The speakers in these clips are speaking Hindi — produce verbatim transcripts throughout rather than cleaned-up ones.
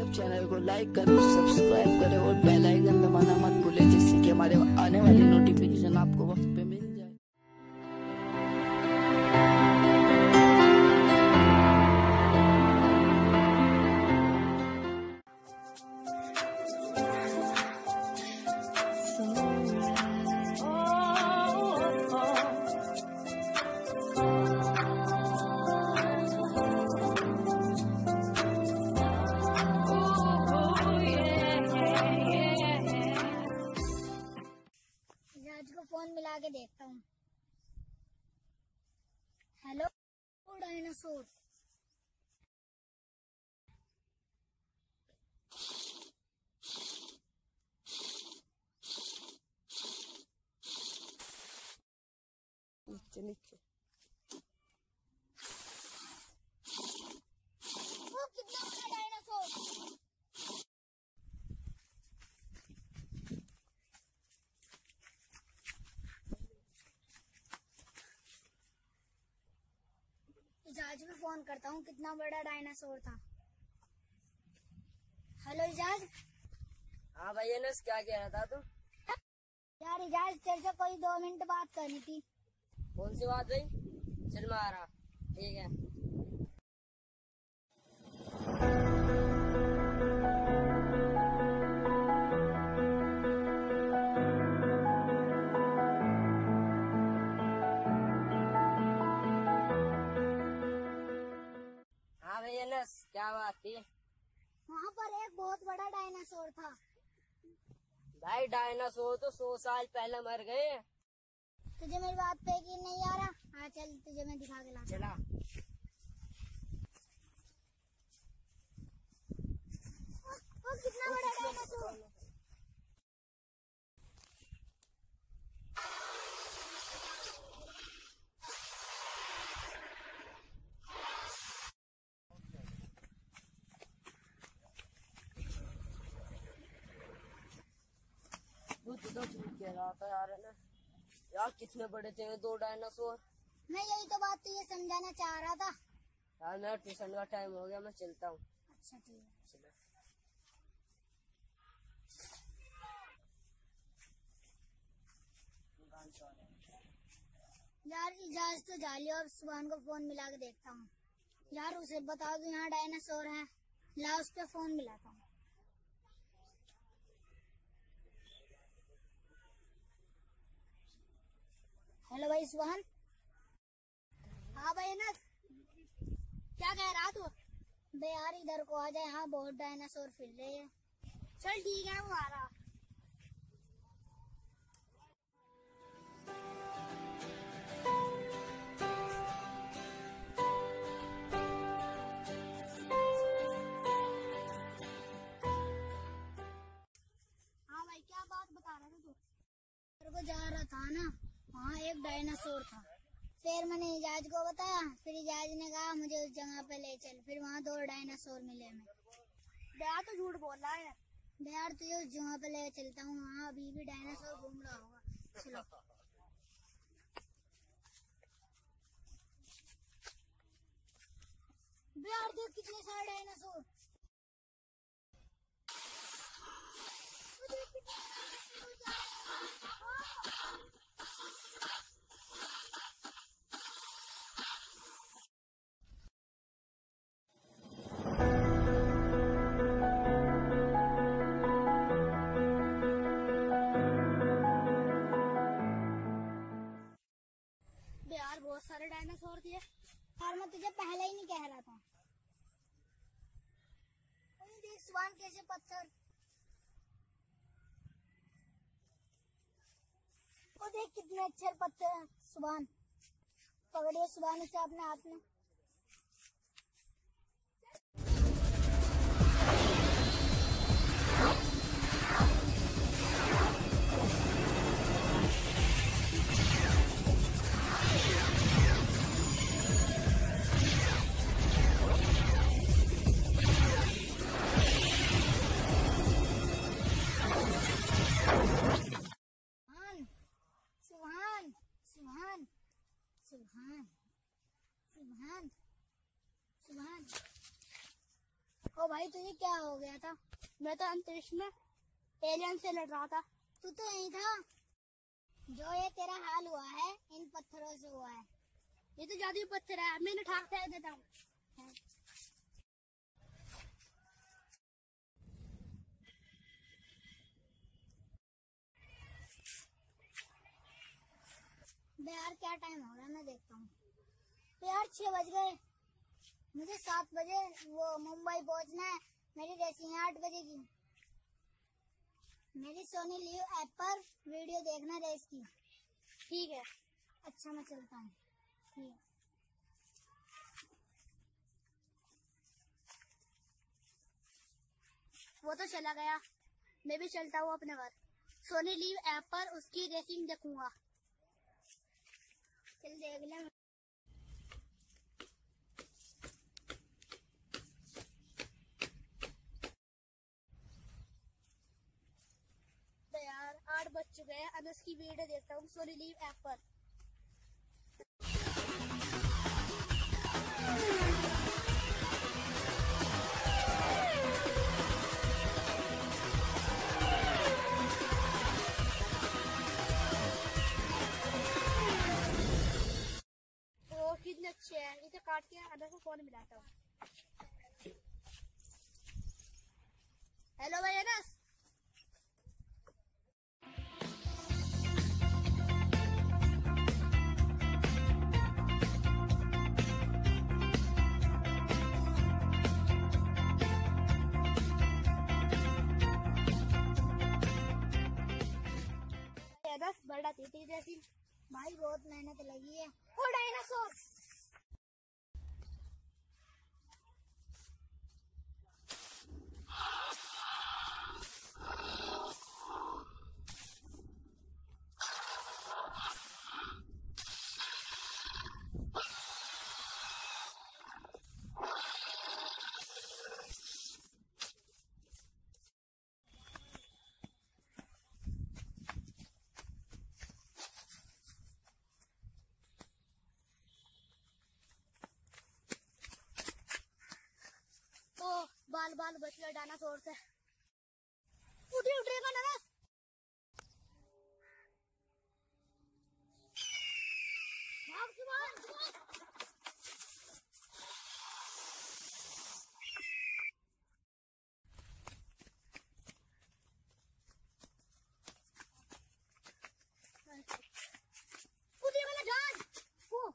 आप चैनल को लाइक करें, सब्सक्राइब करें और बेल आइकन दबाना मत भूलें, जिससे कि हमारे आने वाली नोटिफिकेशन आपको वक्त पे मिल जाए। आज को फोन मिला के देखता हूँ। हेलो डायनासोर, नीचे नीचे वो कितना बड़ा डायनासोर। इजाज में फोन करता हूँ, कितना बड़ा डायनासोर था। हेलो इजाज। हाँ भैया ने क्या कह रहा था तू? यार इजाज, तेरे से कोई दो मिनट बात करनी थी। कौन सी बात भाई? चल मैं आ रहा। ठीक है। हाँ भैया नस क्या बात थी? वहाँ पर एक बहुत बड़ा डायनासोर था। भाई डायनासोर तो सौ साल पहले मर गए। तुझे मेरी बात पे यकीन नहीं आ रहा? हाँ चल, तुझे मैं दिखा के लाता हूँ। चला। वो कितना बड़ा डायनासोर। तो कह रहा था यार, है ना यार, कितने बड़े थे दो डायनासोर। मैं यही तो बात तुझे समझाना चाह रहा था। यार मेरा ट्यूशन का टाइम हो गया, मैं चलता हूँ। अच्छा ठीक है। चलो। यार इजाज तो जा लिया, और सुभान को फोन मिला के देखता हूँ। यार उसे बता दो यहाँ डायनासोर है। ला उस पे फोन मिलाता हूँ। हेलो भाई सुभान। हाँ भाई ना, क्या कह रहा तू? बे यार इधर को आ जाए, यहाँ बहुत डायनासोर फिर रहे हैं। चल ठीक है, वो आ रहा। हाँ भाई, क्या बात बता रहा था तू? इधर को जा रहा था ना, वहाँ एक डायनासोर था। फिर मैंने इजाज को बताया, फिर इजाज ने कहा मुझे उस जगह पे ले चल। फिर वहाँ दो डायनासोर मिले हमें। बेयार तो झूठ बोल रहा है। बेयार तुझे उस जगह पे ले चलता हूँ, वहाँ अभी भी डायनासोर घूम रहा होगा। चलो। बेयार देख कितने सारे डायनासोर। यार बहुत सारे डायनासोर थे यार, मैं तुझे पहले ही नहीं कह रहा था। देख सुभान कैसे पत्थर, वो देख कितने अच्छे पत्थर हैं। सुभान पकड़िए सुभान इसे अपने हाथ में। सुभान सुभान सुभान सुभान भाई तुझे क्या हो गया था? मैं तो अंतरिक्ष में एलियन से लड़ रहा था। तू तो यही था। जो ये तेरा हाल हुआ है इन पत्थरों से हुआ है। ये तो जादुई पत्थर है, मैं उठा के फेंक देता हूँ। बे यार क्या टाइम हो रहा है मैं देखता हूँ। तो यार छह बज गए। मुझे सात बजे वो मुंबई पहुंचना है। मेरी रेसिंग है आठ बजे की। मेरी सोनी लिव ऐप पर वीडियो देखना रेस की। ठीक है। अच्छा मैं चलता हूँ। ठीक। वो तो चला गया, मैं भी चलता हूँ अपने घर। सोनी लिव ऐप पर उसकी रेसिंग देखूंगा। चल देख ले। तो यार आठ बज चुके हैं, अब उसकी वीडियो देखता हूँ सोनी लिव ऐप पर। ओ कितने अच्छे हैं, इसे काट के अदर को फोन मिलाता हूँ। हेलो भाई अनस। अनस बड़ा तीती जैसी। भाई बहुत मेहनत लगी है। ओ डायनासोर। ओ बाल बाल बच गए डायनासोर से। उठिए उठिएगा नरस। भाग सुभान। उठिएगा ना जान। ओ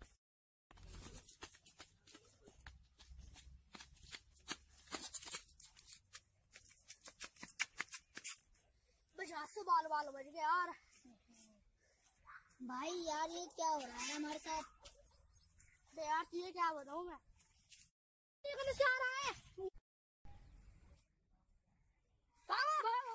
बस हाथ से बाल बाल बच गए यार। भाई यार ये क्या हो रहा है हमारे साथ? तो यार तुझे क्या बताऊं मैं। ये कौन से आ रहा है? भागो, भागो।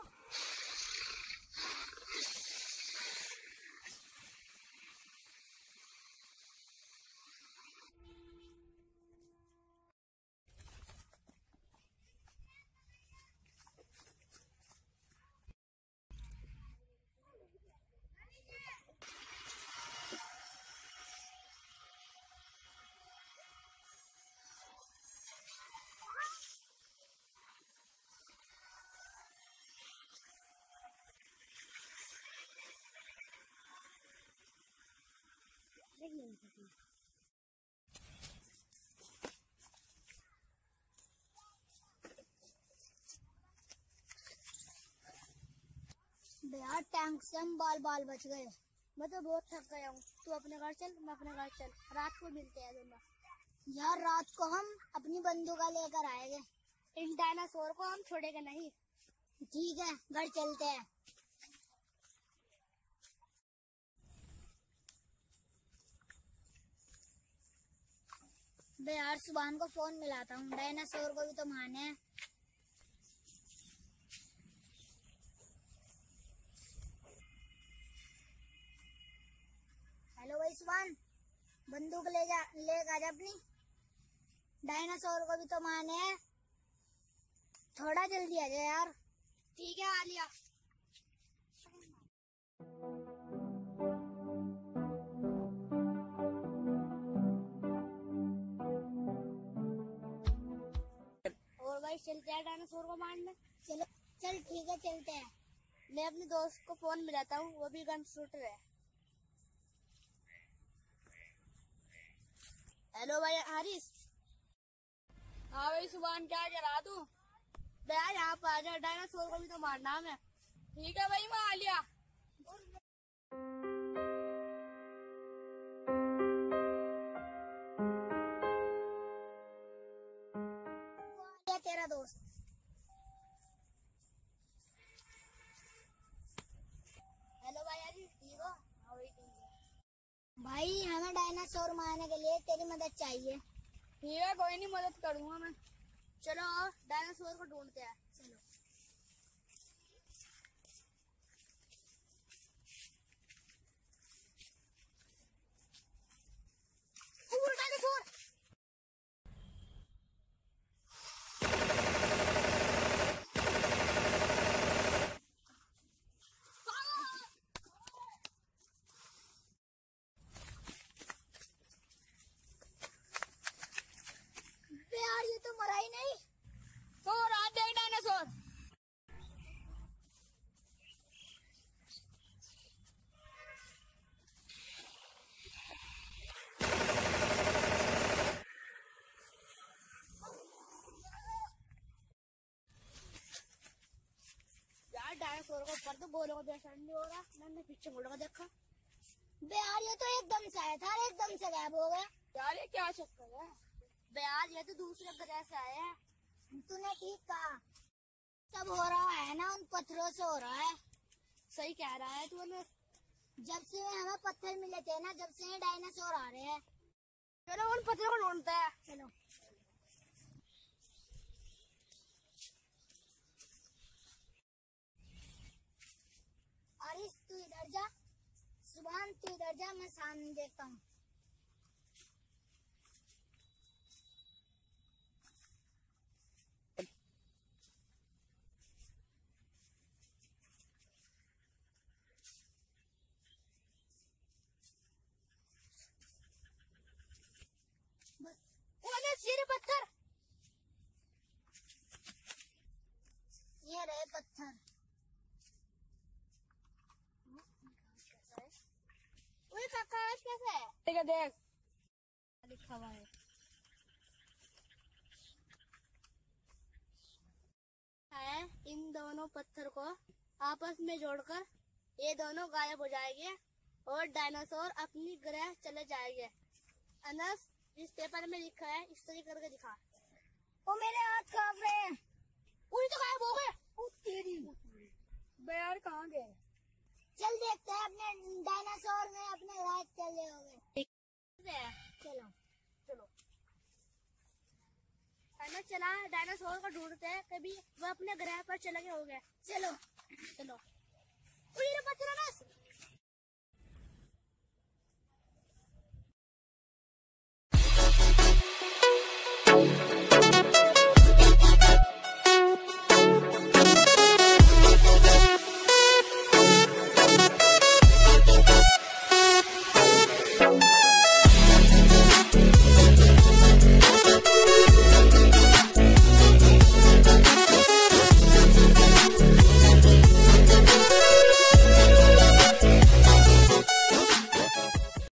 बे यार टैंक से हम बाल बाल बच गए। मैं तो बहुत थक गया हूँ, तू अपने घर चल, मैं अपने घर चल, रात को मिलते हैं दोनों। यार रात को हम अपनी बंदूका लेकर आएंगे। इन डायनासोर को हम छोड़ेंगे नहीं। ठीक है घर चलते हैं। बे यार सुभान को फोन मिलाता हूँ, डायनासोर को भी तो माने हैं। हेलो भाई सुभान, बंदूक ले जा ले आ जा अपनी। डायनासोर को भी तो माने हैं, थोड़ा जल्दी आ जा यार। ठीक है आलिया। और भाई चलते हैं डायनासोर को मारने। चलो चल ठीक है चलते हैं। मैं अपने दोस्त को फोन मिलाता हूँ, वो भी गन शूटर है। हेलो भाई हारिस। हाँ भाई सुभान, क्या कह रहा तू? भैया यहाँ पर आ जा, डायनासोर को भी तो मारना है। ठीक है भाई, मैं आ लिया। वो तेरा दोस्त। हेलो भाई हारिस, ठीक हो? हाँ भाई ठीक है। भाई हमें डायनासोर मारने के लिए तेरी मदद चाहिए। ठीक है, कोई नहीं, मदद करूंगा मैं। चलो डायनासोर को ढूंढते हैं। चलो डायनासोर। यार ये तो मरा ही नहीं। तो रात देख डायनासोर। यार डायनासोर को ऊपर तो बोलो जैसा नहीं हो रहा, मैंने पीछे मुड़ कर देखा। बे यार ये तो एकदम से आया था, एकदम से गायब हो गया। यार ये क्या चक्कर है? यार ये तो दूसरे ग्रह से आए हैं। तूने ठीक कहा, सब हो रहा है ना उन पत्थरों से हो रहा है। सही कह रहा है तूने। जब से हमें पत्थर मिले थे ना, जब से डायनासोर आ रहे हैं। चलो उन पत्थरों को ढूंढते हैं। चलो आरिस तू इधर जा, सुभान तू इधर जा, मैं सामने देखता हूँ। ये पत्थर, ये रहे पत्थर। वही कागज कैसे है? ठीक है, देख लिखा हुआ है। है इन दोनों पत्थर को आपस में जोड़कर ये दोनों गायब हो जाएंगे और डायनासोर अपनी ग्रह चले जाएंगे। अनस इस पेपर में लिखा है, इस तरह करके दिखा। वो मेरे हाथ कांप रहे हैं। पूरी तो गायब हो गए। ओ तेरी। बे यार कहाँ गए? चल देखते हैं, अपने डायनासोर में अपने राज चले हो गए। चलो चलो अनस चला, डायनासोर को ढूंढते हैं, कभी वो अपने ग्रह पर चले गए होंगे। चलो चलो। पत्थर अनस